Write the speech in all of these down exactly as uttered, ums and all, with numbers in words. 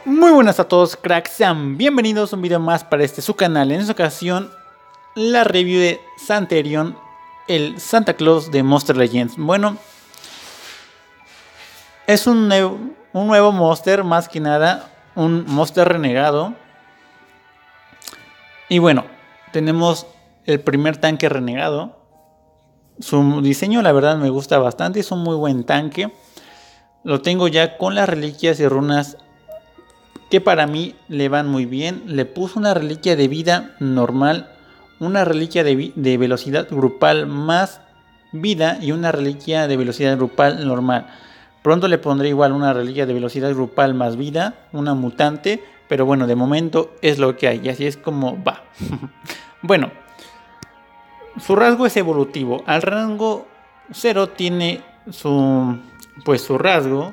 Muy buenas a todos, cracks, sean bienvenidos a un video más para este su canal. En esta ocasión, la review de Santerion, el Santa Claus de Monster Legends. Bueno, es un nuevo, un nuevo monster, más que nada, un monster renegado. Y bueno, tenemos el primer tanque renegado. Su diseño la verdad me gusta bastante, es un muy buen tanque. Lo tengo ya con las reliquias y runas que para mí le van muy bien. Le puse una reliquia de vida normal, una reliquia de, de velocidad grupal más vida y una reliquia de velocidad grupal normal. Pronto le pondré igual una reliquia de velocidad grupal más vida, una mutante, pero bueno, de momento es lo que hay y así es como va. Bueno, su rasgo es evolutivo. Al rango cero tiene su, pues su rasgo.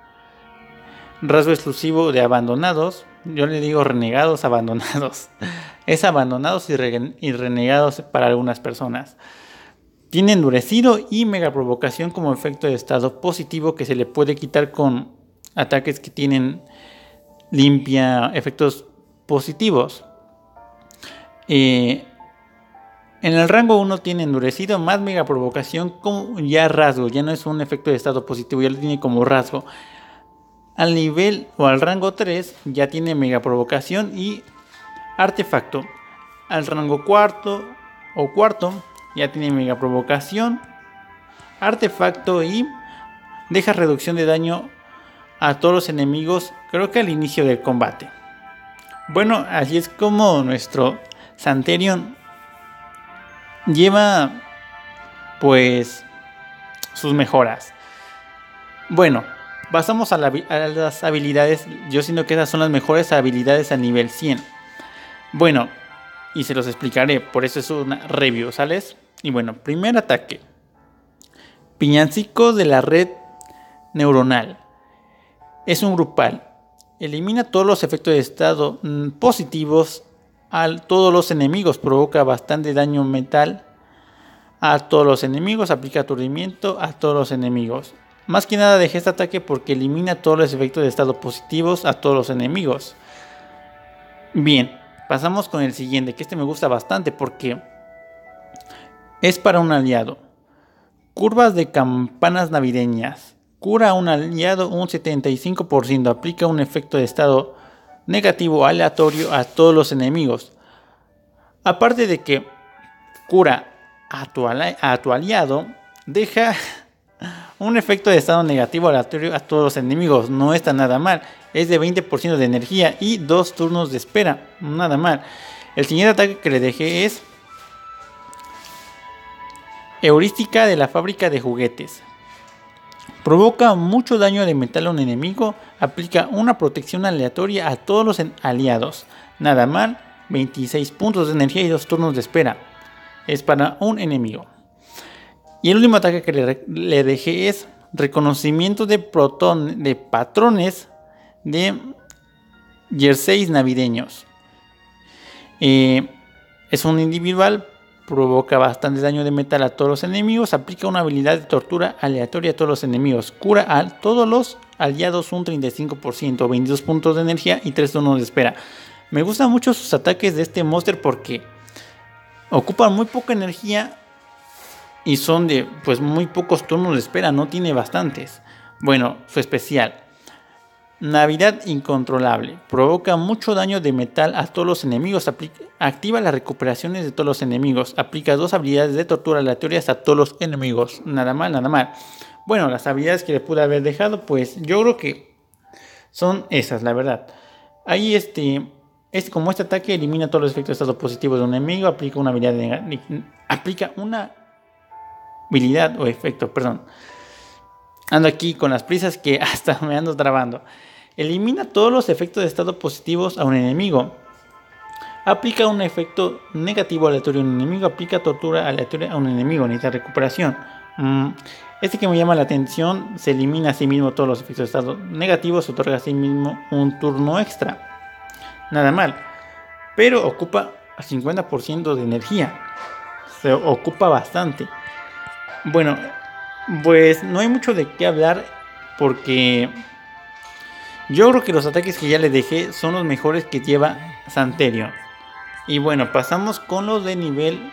Rasgo exclusivo de abandonados. Yo le digo renegados, abandonados. Es abandonados y, re y renegados para algunas personas. Tiene endurecido y mega provocación como efecto de estado positivo que se le puede quitar con ataques que tienen limpia efectos positivos. Eh, en el rango uno tiene endurecido más mega provocación como ya rasgo. Ya no es un efecto de estado positivo, ya lo tiene como rasgo. Al nivel o al rango tres ya tiene mega provocación y artefacto. Al rango cuarto o cuarto ya tiene mega provocación, artefacto y deja reducción de daño a todos los enemigos, creo que al inicio del combate. Bueno, así es como nuestro Santerion lleva pues sus mejoras. Bueno, pasamos a, la, a las habilidades. Yo siento que esas son las mejores habilidades a nivel cien. Bueno, y se los explicaré. Por eso es una review, ¿sales? Y bueno, primer ataque. Piñancico de la red neuronal. Es un grupal. Elimina todos los efectos de estado mmm, positivos a todos los enemigos. Provoca bastante daño mental a todos los enemigos. Aplica aturdimiento a todos los enemigos. Más que nada dejé este ataque porque elimina todos los efectos de estado positivos a todos los enemigos. Bien, pasamos con el siguiente, que este me gusta bastante porque es para un aliado. Curvas de campanas navideñas. Cura a un aliado un setenta y cinco por ciento. Aplica un efecto de estado negativo aleatorio a todos los enemigos. Aparte de que cura a tu, a tu aliado, deja un efecto de estado negativo aleatorio a todos los enemigos. No está nada mal. Es de veinte por ciento de energía y dos turnos de espera. Nada mal. El siguiente ataque que le dejé es heurística de la fábrica de juguetes. Provoca mucho daño de metal a un enemigo. Aplica una protección aleatoria a todos los aliados. Nada mal. veintiséis puntos de energía y dos turnos de espera. Es para un enemigo. Y el último ataque que le, le dejé es reconocimiento de, proton, de patrones de jerseys navideños. Eh, es un individual, provoca bastante daño de metal a todos los enemigos, aplica una habilidad de tortura aleatoria a todos los enemigos, cura a todos los aliados un treinta y cinco por ciento, veintidós puntos de energía y tres turnos de espera. Me gustan mucho sus ataques de este monster porque ocupan muy poca energía y son de pues muy pocos turnos de espera, no tiene bastantes. Bueno, su especial. Navidad incontrolable. Provoca mucho daño de metal a todos los enemigos. Aplica, activa las recuperaciones de todos los enemigos. Aplica dos habilidades de tortura aleatorias a todos los enemigos. Nada mal, nada mal. Bueno, las habilidades que le pude haber dejado, pues yo creo que son esas, la verdad. Ahí este... Es como este ataque elimina todos los efectos de estado positivos de un enemigo. Aplica una habilidad de, aplica una habilidad o efecto, perdón. Ando aquí con las prisas que hasta me ando trabando. Elimina todos los efectos de estado positivos a un enemigo. Aplica un efecto negativo aleatorio a un enemigo. Aplica tortura aleatoria a un enemigo. Necesita recuperación. Mm, este que me llama la atención. Se elimina a sí mismo todos los efectos de estado negativos. Se otorga a sí mismo un turno extra. Nada mal. Pero ocupa cincuenta por ciento de energía. Se ocupa bastante. Bueno, pues no hay mucho de qué hablar porque Yo creo que los ataques que ya le dejé son los mejores que lleva Santerion. Y bueno, pasamos con los de nivel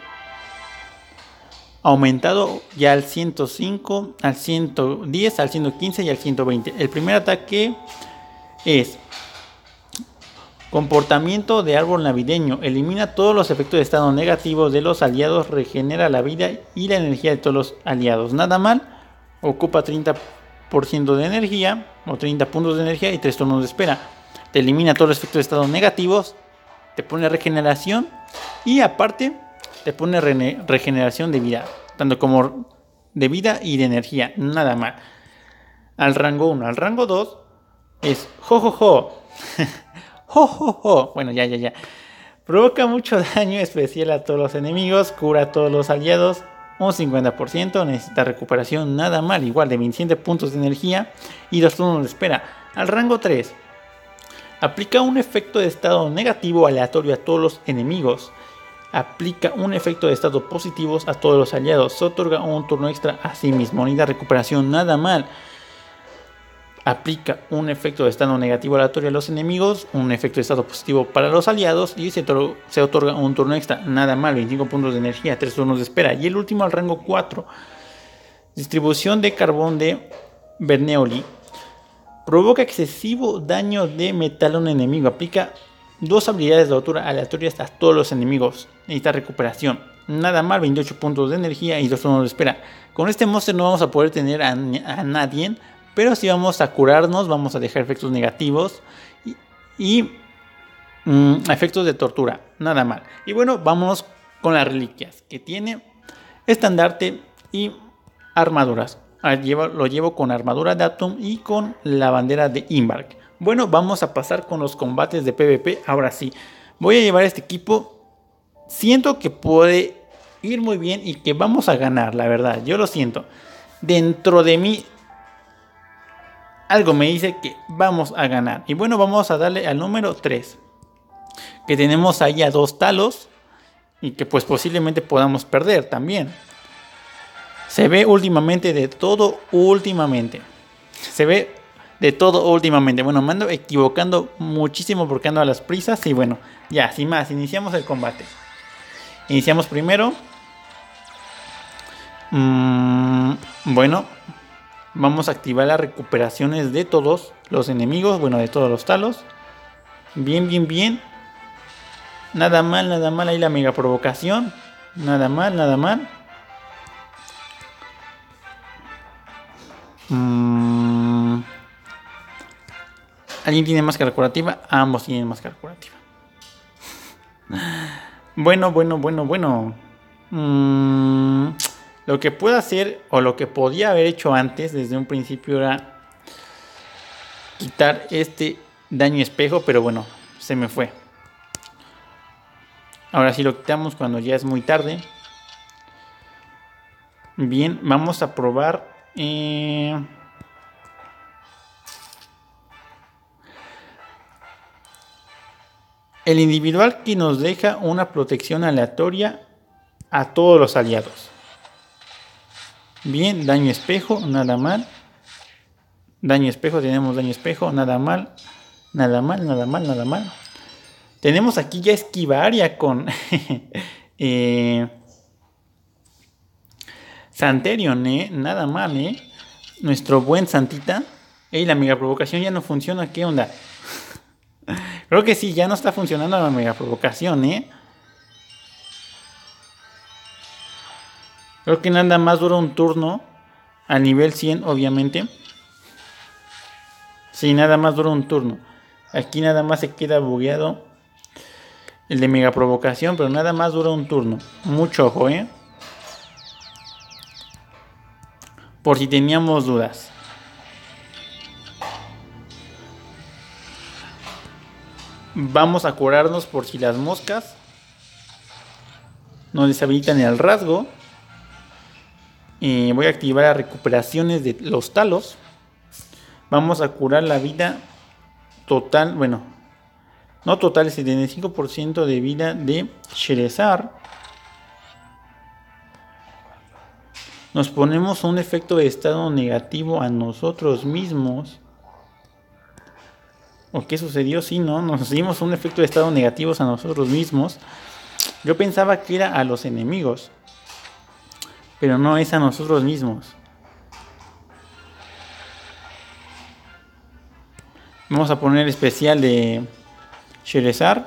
aumentado ya al ciento cinco, al ciento diez, al ciento quince y al ciento veinte. El primer ataque es comportamiento de árbol navideño. Elimina todos los efectos de estado negativos de los aliados. Regenera la vida y la energía de todos los aliados. Nada mal. Ocupa treinta por ciento de energía o treinta puntos de energía y tres turnos de espera. Te elimina todos los efectos de estado negativos. Te pone regeneración. Y aparte te pone re regeneración de vida. Tanto como de vida y de energía. Nada mal. Al rango uno. Al rango dos es jojojo. Jo, jo, jo. Bueno, ya, ya, ya. Provoca mucho daño especial a todos los enemigos. Cura a todos los aliados. Un cincuenta por ciento. Necesita recuperación. Nada mal. Igual de veintisiete puntos de energía. Y dos turnos de espera. Al rango tres. Aplica un efecto de estado negativo aleatorio a todos los enemigos. Aplica un efecto de estado positivo a todos los aliados. Se otorga un turno extra a sí mismo. Necesita recuperación. Nada mal. Aplica un efecto de estado negativo aleatorio a los enemigos, un efecto de estado positivo para los aliados y se, se otorga un turno extra. Nada mal, veinticinco puntos de energía, tres turnos de espera. Y el último al rango cuatro. Distribución de carbón de Bernoulli. Provoca excesivo daño de metal a un enemigo. Aplica dos habilidades de altura aleatorias a todos los enemigos. Necesita recuperación. Nada mal, veintiocho puntos de energía y dos turnos de espera. Con este monstruo no vamos a poder tener a, a nadie. Pero si vamos a curarnos, vamos a dejar efectos negativos y, y mmm, efectos de tortura. Nada mal. Y bueno, vamos con las reliquias. Que tiene estandarte y armaduras. Lo llevo con armadura de Atom y con la bandera de Imbark. Bueno, vamos a pasar con los combates de PvP. Ahora sí, voy a llevar este equipo. Siento que puede ir muy bien y que vamos a ganar, la verdad. Yo lo siento. Dentro de mí algo me dice que vamos a ganar. Y bueno, vamos a darle al número tres. Que tenemos ahí a dos talos. Y que pues posiblemente podamos perder también. Se ve últimamente de todo últimamente. Se ve de todo últimamente. Bueno, me ando equivocando muchísimo porque ando a las prisas. Y bueno, ya, sin más, iniciamos el combate. Iniciamos primero. Mm, bueno. Vamos a activar las recuperaciones de todos los enemigos. Bueno, de todos los talos. Bien, bien, bien. Nada mal, nada mal. Ahí la mega provocación. Nada mal, nada mal. Mm. ¿Alguien tiene máscara curativa? Ambos tienen máscara curativa. Bueno, bueno, bueno, bueno. Mm. Lo que puedo hacer, o lo que podía haber hecho antes, desde un principio, era quitar este daño espejo, pero bueno, se me fue. Ahora sí lo quitamos cuando ya es muy tarde. Bien, vamos a probar. Eh... El individual que nos deja una protección aleatoria a todos los aliados. Bien, daño espejo, nada mal. Daño espejo, tenemos daño espejo, nada mal. Nada mal, nada mal, nada mal. Tenemos aquí ya esquivaria con eh, Santerion, eh. Nada mal, eh. Nuestro buen Santita. Ey, la mega provocación ya no funciona, ¿qué onda? Creo que sí, ya no está funcionando la mega provocación, eh. Creo que nada más dura un turno. A nivel cien, obviamente. Sí, nada más dura un turno. Aquí nada más se queda bugueado el de mega provocación, pero nada más dura un turno. Mucho ojo, ¿eh? Por si teníamos dudas. Vamos a curarnos por si las moscas nos deshabilitan el rasgo. Eh, voy a activar las recuperaciones de los talos. Vamos a curar la vida total, bueno, no total, el setenta y cinco por ciento de vida de Sherezar. Nos ponemos un efecto de estado negativo a nosotros mismos. ¿O qué sucedió? Sí, no, nos dimos un efecto de estado negativos a nosotros mismos. Yo pensaba que era a los enemigos, pero no, es a nosotros mismos. Vamos a poner especial de Sherezar.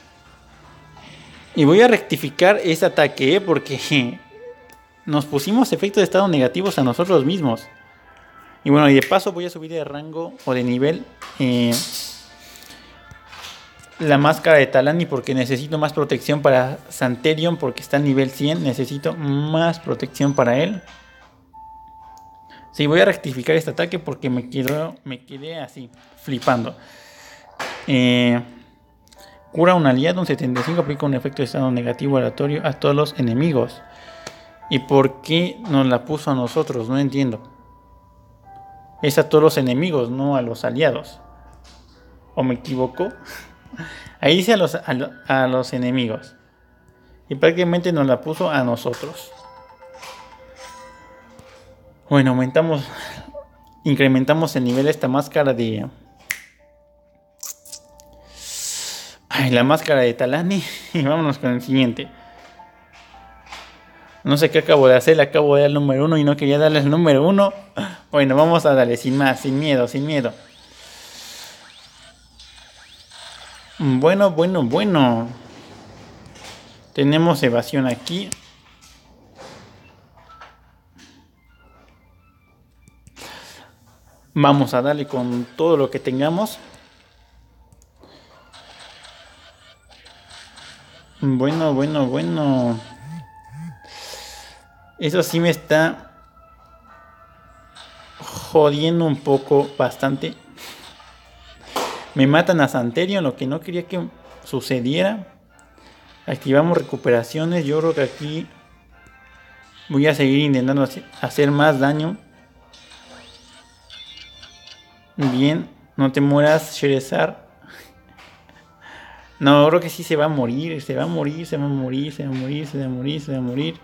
Y voy a rectificar ese ataque, ¿eh? Porque nos pusimos efectos de estado negativos a nosotros mismos. Y bueno, y de paso voy a subir de rango o de nivel eh, la máscara de Talani, porque necesito más protección para Santerion, porque está en nivel cien. Necesito más protección para él. Sí, voy a rectificar este ataque porque me, quiero, me quedé así, flipando. Eh, cura un aliado, un setenta y cinco, aplica un efecto de estado negativo aleatorio a todos los enemigos. ¿Y por qué nos la puso a nosotros? No entiendo. Es a todos los enemigos, no a los aliados. ¿O me equivoco? Ahí dice a los, a, lo, a los enemigos. Y prácticamente nos la puso a nosotros. Bueno, aumentamos, incrementamos el nivel de esta máscara de... Ay, la máscara de Talani. Y vámonos con el siguiente. No sé qué acabo de hacer, le acabo de dar el número uno y no quería darle el número uno. Bueno, vamos a darle sin más, sin miedo, sin miedo. Bueno, bueno, bueno. Tenemos evasión aquí. Vamos a darle con todo lo que tengamos. Bueno, bueno, bueno. Eso sí me está jodiendo un poco, bastante. Me matan a Santerion, lo que no quería que sucediera. Activamos recuperaciones. Yo creo que aquí voy a seguir intentando hacer más daño. Bien, no te mueras, Sherezar. No, creo que sí se va a morir, se va a morir, se va a morir, se va a morir, se va a morir, se va a morir.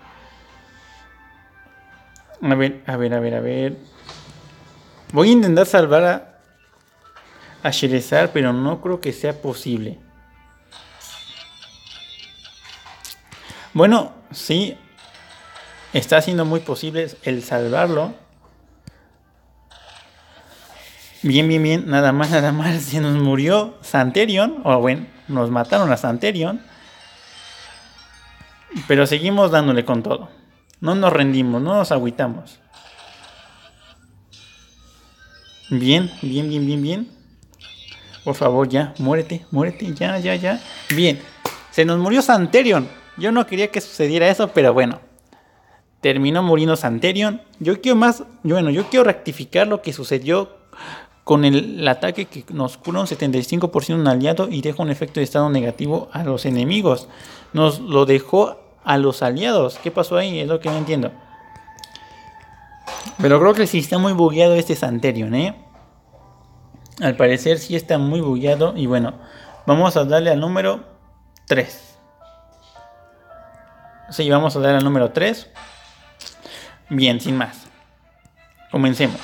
A ver, a ver, a ver, a ver. Voy a intentar salvar a, a Sherezar, pero no creo que sea posible. Bueno, sí, está siendo muy posible el salvarlo. Bien, bien, bien, nada más, nada más. Se nos murió Santerion, o bueno, nos mataron a Santerion. Pero seguimos dándole con todo. No nos rendimos, no nos agüitamos. Bien, bien, bien, bien, bien. Por favor, ya, muérete, muérete, ya, ya, ya. Bien, se nos murió Santerion. Yo no quería que sucediera eso, pero bueno. Terminó muriendo Santerion. Yo quiero más, bueno, yo quiero rectificar lo que sucedió con el, el ataque que nos cura un setenta y cinco por ciento un aliado y deja un efecto de estado negativo a los enemigos. Nos lo dejó a los aliados. ¿Qué pasó ahí? Es lo que no entiendo. Pero creo que sí está muy bugueado este Santerion, ¿eh? Al parecer sí está muy bugueado. Y bueno, vamos a darle al número tres. Sí, vamos a darle al número tres. Bien, sin más. Comencemos.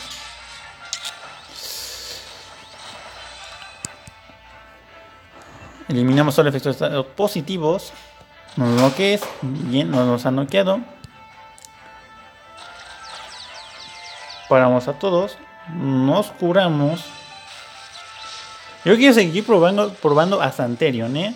Eliminamos solo efectos positivos. No bloquees. Bien, no nos han noqueado. Paramos a todos. Nos curamos. Yo quiero seguir probando, probando a Santerion, ¿eh?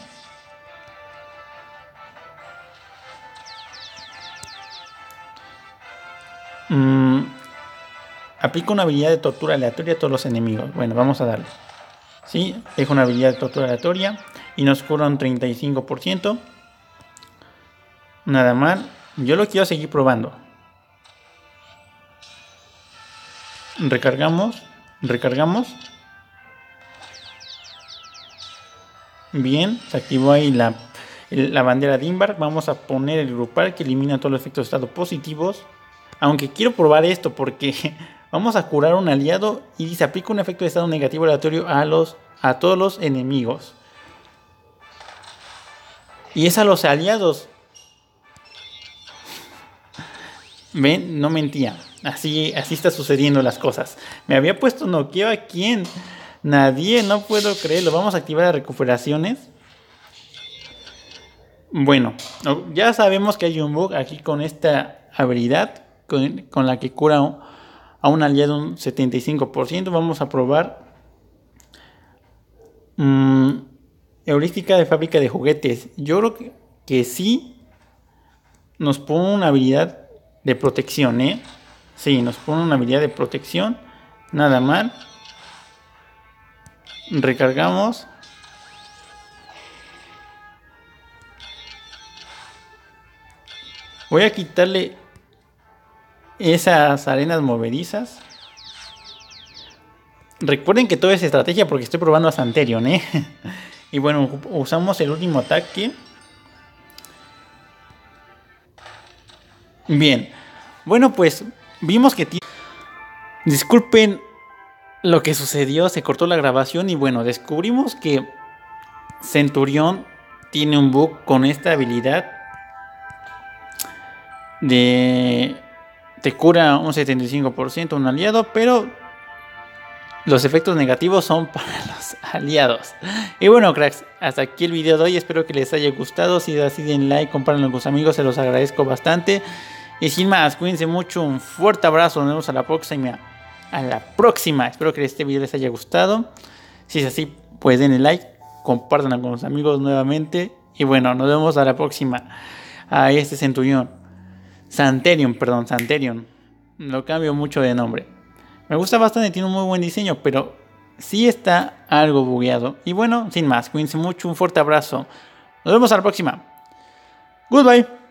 Mm, aplica una habilidad de tortura aleatoria a todos los enemigos. Bueno, vamos a darle. Sí, deja una habilidad de tortura aleatoria. Y nos cura un treinta y cinco por ciento. Nada mal. Yo lo quiero seguir probando. Recargamos. Recargamos. Bien, se activó ahí la, la bandera de Imbar. Vamos a poner el grupal que elimina todos los efectos de estado positivos. Aunque quiero probar esto porque vamos a curar a un aliado y se aplica un efecto de estado negativo aleatorio a, los, a todos los enemigos. Y es a los aliados. Ven, no mentía. Así, así está sucediendo las cosas. Me había puesto noqueo a quién. Nadie, no puedo creerlo. Vamos a activar las recuperaciones. Bueno, ya sabemos que hay un bug aquí con esta habilidad, con, con la que cura a un aliado un setenta y cinco por ciento. Vamos a probar mmm, heurística de fábrica de juguetes. Yo creo que, que sí nos pone una habilidad de protección, ¿eh? Sí, nos pone una habilidad de protección. Nada mal. Recargamos. Voy a quitarle esas arenas movedizas. Recuerden que todo es estrategia porque estoy probando a Santerion, ¿eh? Y bueno, usamos el último ataque. Bien. Bueno, pues vimos que... Disculpen lo que sucedió, se cortó la grabación y bueno, descubrimos que Centurión tiene un bug con esta habilidad de te cura un setenta y cinco por ciento un aliado, pero los efectos negativos son para los aliados. Y bueno, cracks, hasta aquí el video de hoy. Espero que les haya gustado. Si es así, den like, compártanlo con sus amigos, se los agradezco bastante. Y sin más, cuídense mucho, un fuerte abrazo, nos vemos a la próxima. A la próxima. Espero que este video les haya gustado. Si es así, pues denle like, compártanlo con sus amigos nuevamente. Y bueno, nos vemos a la próxima. A este Centurión. Santerion, perdón, Santerion. Lo cambio mucho de nombre. Me gusta bastante, tiene un muy buen diseño, pero sí está algo bugueado. Y bueno, sin más, cuídense mucho, un fuerte abrazo. Nos vemos a la próxima. Goodbye.